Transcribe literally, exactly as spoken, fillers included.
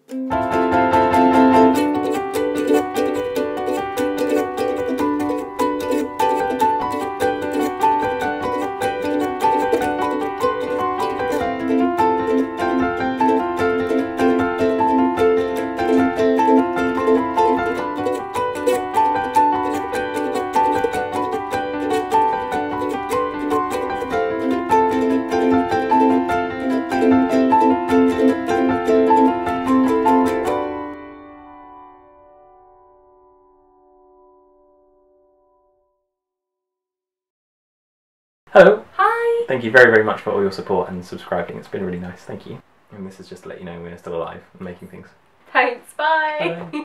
Hello. Hi. Thank you very, very much for all your support and subscribing. It's been really nice. Thank you. And this is just to let you know we're still alive and making things. Thanks. Bye. Bye.